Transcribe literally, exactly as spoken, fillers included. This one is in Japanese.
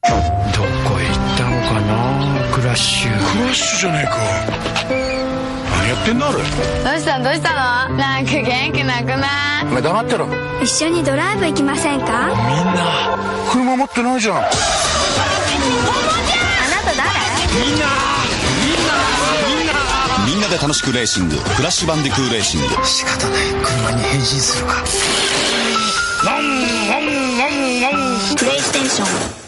どこへ行ったのかな、クラッシュ。 クラッシュじゃねえか。何やってんだあれ。 どうしたどうしたの？なんか元気なくない？ 目黙ってろ。 一緒にドライブ行きませんか？ みんな車持ってないじゃん。あなた誰？ みんなみんなみんなみんなで楽しくレーシング、クラッシュバンディクーレーシング。 仕方ない、車に変身するか。ワンワンワンワン。 プレイステーション。